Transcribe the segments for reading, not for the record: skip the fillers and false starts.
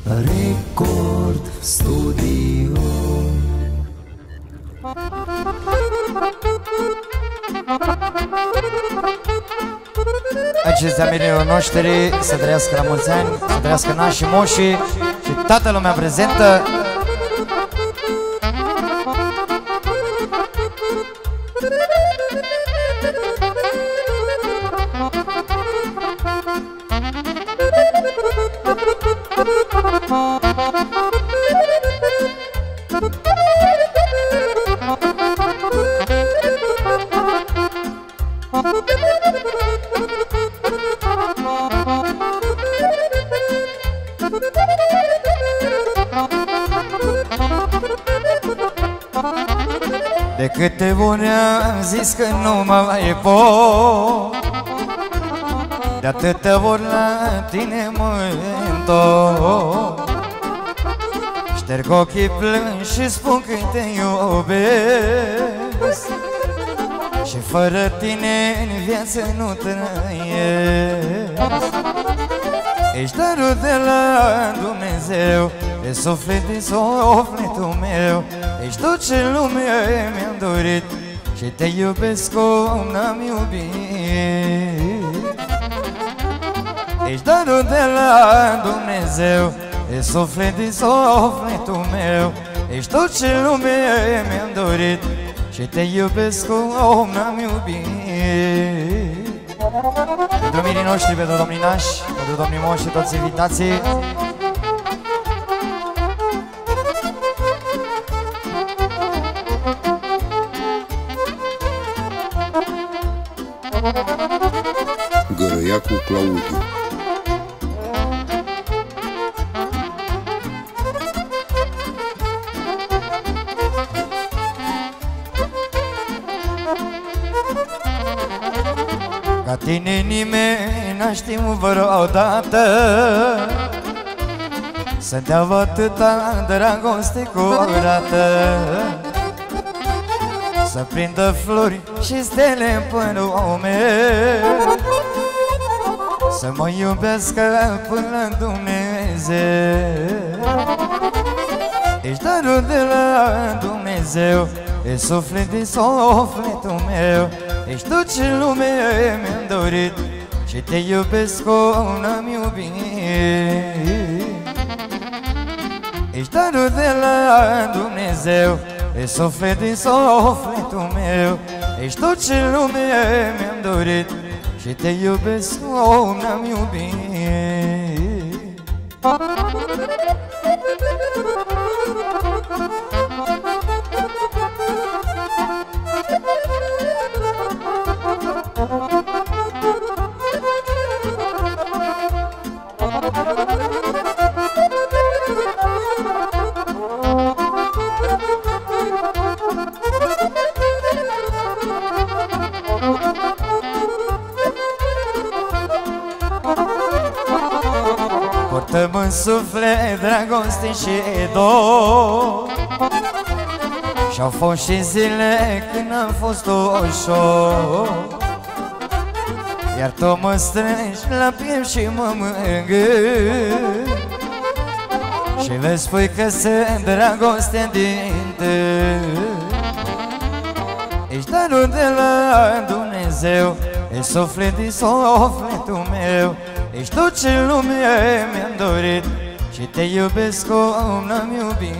Record Studio. Acestea mirilor noștri, să trăiască la mulți ani, să trăiască nașii, moșii și toată lumea prezentă. De câte ori am zis că nu mă mai pot, de atâtea ori la tine mă întorc. Șterg ochii plângi și spun că te iubesc, și fără tine în viață nu trăiesc. Ești darul de la Dumnezeu, de suflet din sufletul meu. Ești tot ce lumea mi-am dorit și te iubesc cum n-am iubit. Ești darul de la Dumnezeu, de suflet din sufletul meu. Ești tot ce lumea mi-am dorit și te iubesc cum n-am iubit. Pentru mirii noștri, pentru domnii nași, pentru domnii moși și toți invitații, Gărăiacu Claudiu. ca tine nimeni n-a știut vreodată să dea atâta dragoste curată, să prindă flori și stele pe lume, să mă iubească până Dumnezeu. Ești darul de la Dumnezeu, de suflet din sufletul meu. Ești tot ce lumea mi-am dorit și te iubesc cum n-am iubit. Ești darul de la Dumnezeu, de suflet din sufletul meu. Ești tot ce lumea mi-am dorit și te iubesc cum n-am iubit. Portăm în suflet dragoste și dor, și-au fost și zile când am fost ușor, iar tu mă strângi la piept și mă mângâi, și vezi spui că sunt dragoste din tâi. Ești darul de la Dumnezeu, e suflet din sufletul meu. Ești tot ce lumea mi-am dorit și te iubesc cum n-am iubit.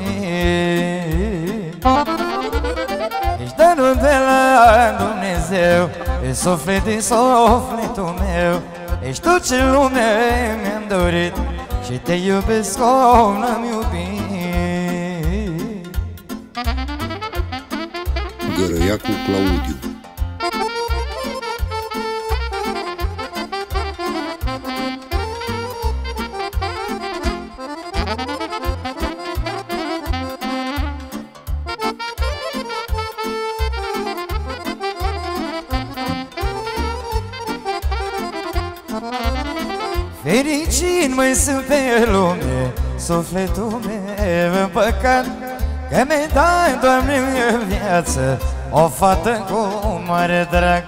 Ești darul de la Dumnezeu, e suflet din sufletul meu. Ești tot ce lumea mi-am dorit și te iubesc cum n-am iubit. Gărăiacu Claudiu. Fericit mai sunt pe lume, sufletul meu în păcat, că mi-ai dat, Doamne, în viață o fată cu mare drag.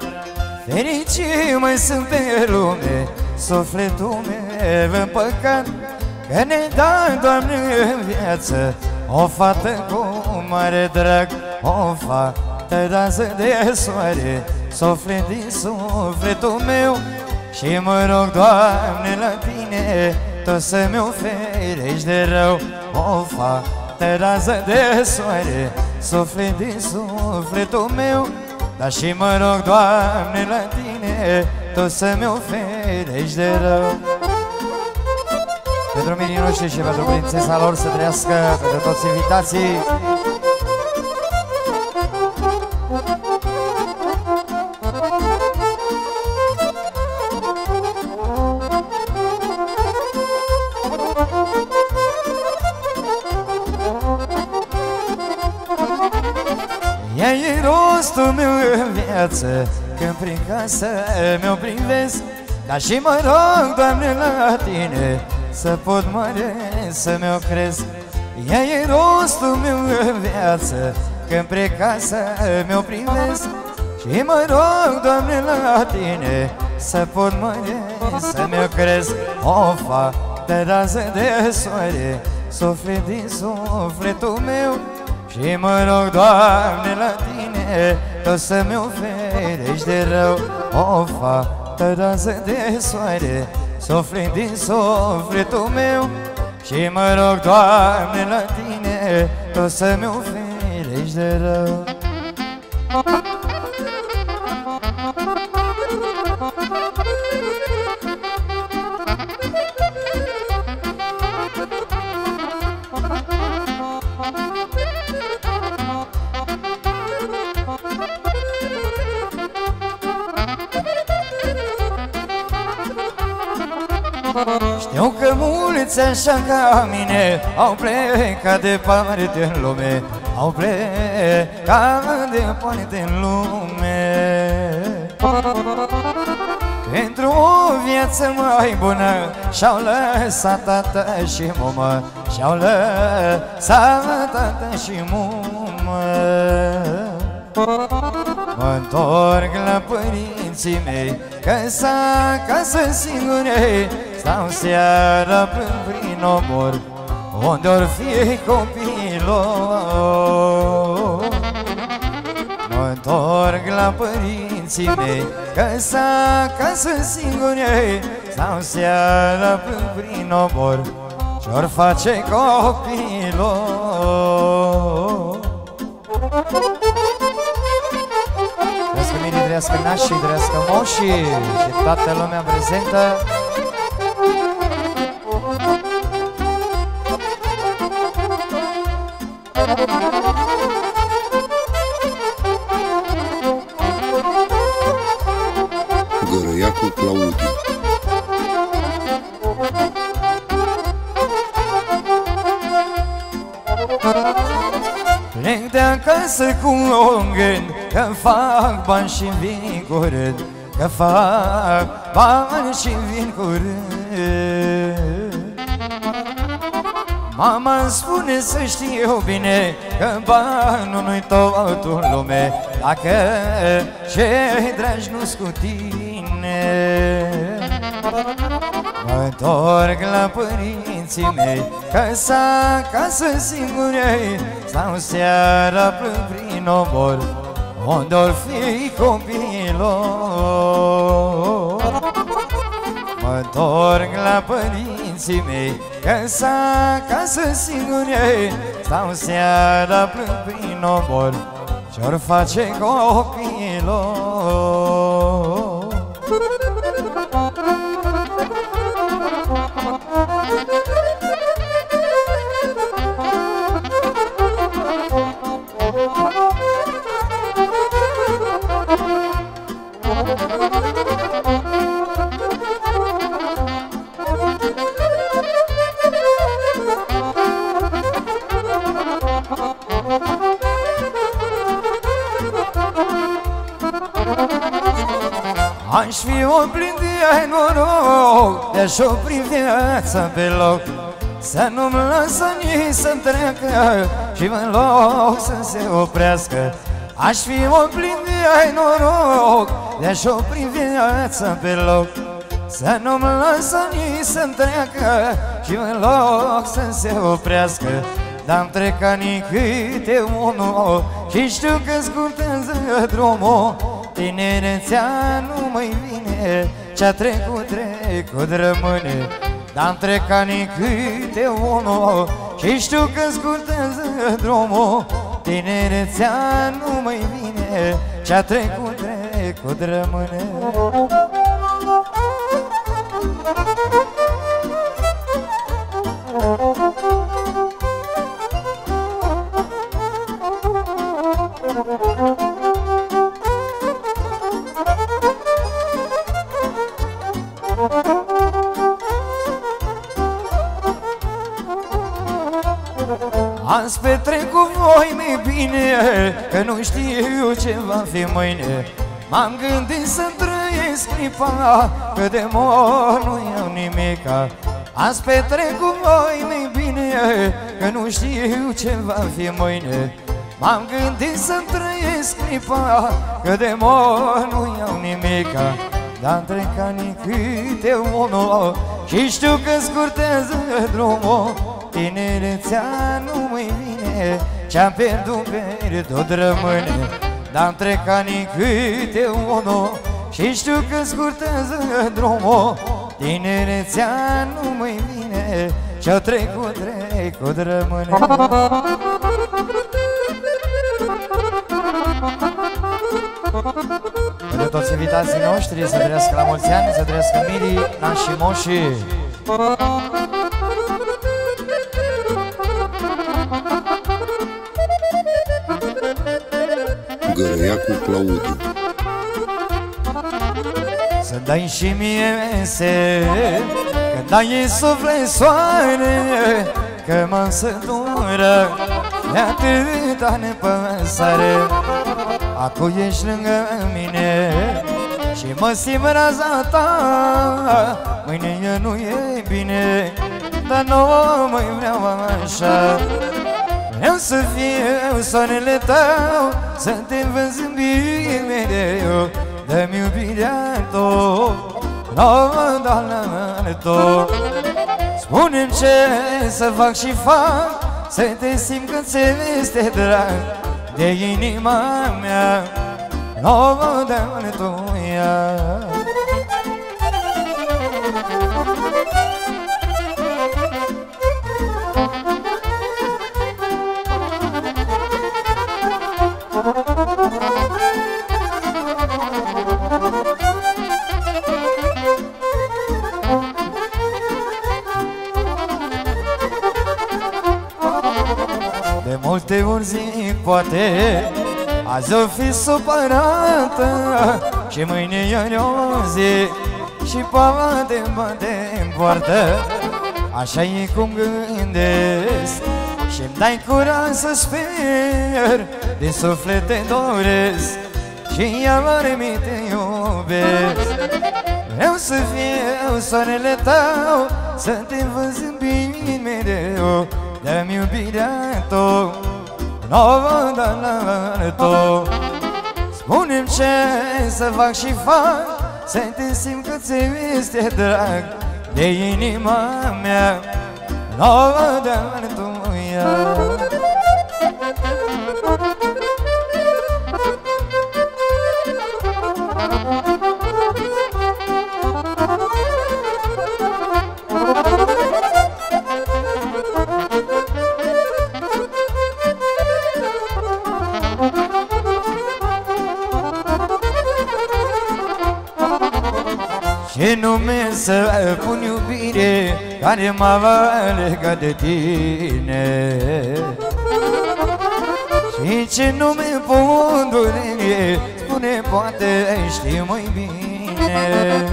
Fericit mai sunt pe lume, sufletul meu în păcat, că ne dai, Doamne, în viață o fată cu mare drag, o fată rază de soare, suflet din sufletul meu. Și mă rog, Doamne, la Tine, Tu să-mi oferești de rău, o fată rază de soare, suflet din sufletul meu. Dar și mă rog, Doamne, la Tine, Tu să-mi oferești de rău. Pentru mirii noștri și pentru prințesa lor să trăiască, pentru toți invitații. Ea-i rostul meu în viață, când prin casă mi-o privesc. Dar și mă rog, Doamne, la Tine, să pot mare să mi-o cresc. Ea-i rostul meu în viață, când prin casă mi-o privesc. Și mă rog, Doamne, la Tine, să pot mare să mi-o cresc. O fată rază de soare, suflet din sufletul meu. Și mă rog, Doamne, la Tine, Tu să-mi oferești de rău, o fată rază de soare, suflet din sufletul meu. Și mă rog, Doamne, la Tine, Tu să-mi oferești de rău. Știu că mulți așa ca mine au plecat departe în lume, au plecat departe în lume, pentru o viață mai bună și-au lăsat tată și mumă, și-au lăsat tată și mumă. Mă-ntorc la părinții mei, că-s acasă singurei, stau seara plâng prin omor, unde-or fi copilor. Mă-ntorc la părinții mei, că-s acasă singurei, stau seara plâng prin omor, ce-or face copilor. Trăiască mirii, trăiască nașii, trăiască moșii și toată lumea prezentă. Gărăiacul Claudiu. Plec de acasă cu un gând, că fac bani și-mi vin curând, că fac bani și-mi vin curând. Mama-mi spune să știu bine, că banul nu-i tot în lume, dacă cei dragi nu-s cu tine. Mă-ntorc la părinții mei, că-s acasă singurei, stau seara plâng prin omor, unde-or fi copilor. Mă-ntorc la părinții mei, că-s acasă singurei, stau seara plâng prin omor, ce-or face copilor. Aș fi om plin de noroc, de-aș opri viața pe loc, să nu-mi lasă nici să-mi treacă și în loc să se oprească. Aș fi om plin de noroc, de-aș opri viața pe loc, să nu-mi lasă nici să-mi treacă și în loc să se oprească. Dar-mi trec anii câte unul și știu că scurtează drumul. Tinerețea nu mai vine, ce-a trecut, trecut rămâne. Dar-mi trec anii câte unul și știu că scurtează drumul. Tinerețea nu mai vine, ce-a trecut, trecut rămâne. Azi petrec cu voi mai bine, că nu știu ce va fi mâine. M-am gândit să-mi trăiesc clipa, că de mor nu iau nimica. Azi petrec cu voi mai bine, că nu știu ce va fi mâine. M-am gândit să-mi trăiesc clipa, că de mor nu iau nimica. Dar-mi trec anii câte unul și știu că scurtează drumul. Tinerețea nu mai vine, ce-am pierdut rămâne. Dar-mi trec anii câte unul și știu că scurtează drumul. Tinerețea nu mai vine, ce-a trecut, trecut rămâne. Pentru toți invitații noștri, să trăiască la mulți ani, să trăiască mirii, nașii, moșii. Gărăiacu Claudiu. Să dai și mie mese, când dai suflet soare, că mă sătură de atâta nepăsare. Acum ești lângă mine și mă simt raza ta. Mâine nu e bine, dar nu mai vreau așa. Vreau să fiu soarele tău, să te văd zâmbi mereu. Dă-mi iubirea tot, la tot. Spune-mi ce să fac și fac, să te simt că ți este drag de inima mea, nouă de tuia. De multe ori zic poate azi o fi supărată și mâine iar o zi și poate bate-n poartă. Așa-i cum gândesc și-mi dai curaj să sper, din suflet te doresc și iar mi te iubesc. Vreau să fiu soarele tău, să te văd zâmbind mereu. Dă-mi iubirea tot, nouă de tot. Spune-mi ce să fac și fac, să te simt că ți este drag de inima mea, nouă de tuia. Ce nume să pun iubire care m-a legat de tine, și ce nume pun durere, spune poate știi mai bine.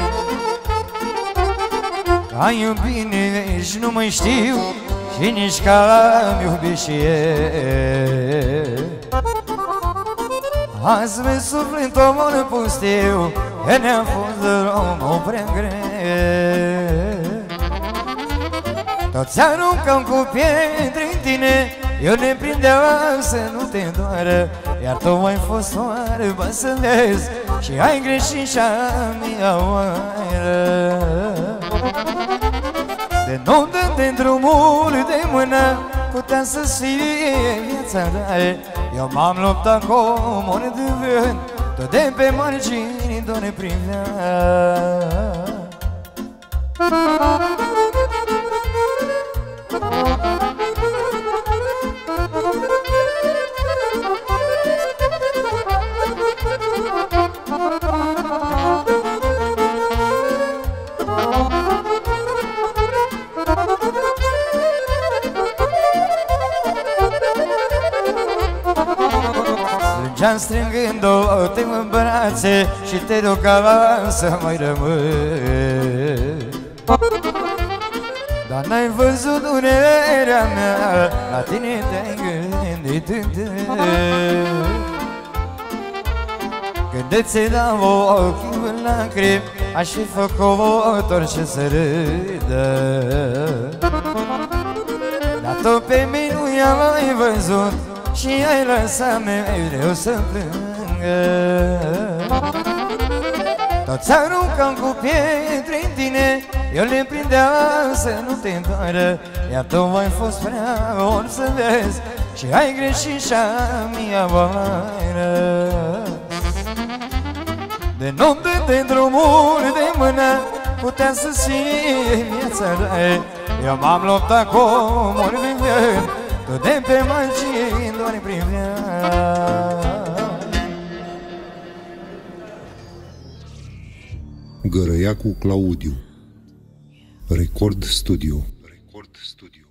Ca iubire și nu mai știu și nici ca am iubit și eu. Azi mi suflet omor pustiu, că ne-a fost drumul prea greu. Toți aruncăm cu pietre în tine, eu ne prindeam să nu te doară. Iar tu ai fost oarbă să vezi și ai greșit și-a mea oară. nu dă de drumul de mână, putea să-ți fie viața ta. Eu m-am luptat cu omor de vânt, tot de pe margini doar privea. Plângeam strângându-te în brațe și te rugam să mai rămâi. Dar n-ai văzut durerea mea, la tine te-ai gândit întâi. Când ți-ai dat ochii în lacrimi, aș fi făcut orice să râdă. Dar tu pe mine nu i-am mai văzut și ai lăsat mereu să plângă. Toți aruncam cu pietre în tine, eu le prindeam să nu te întoară. Iar tu ai fost prea orb să vezi și ai greșit și-a mia oară. De nu de drumul de mână, putea să-ți fie viața ta. Eu m-am luptat cu omor de vânt, tot de pe margini doar privea. Gărăiacu Claudiu. Record Studio.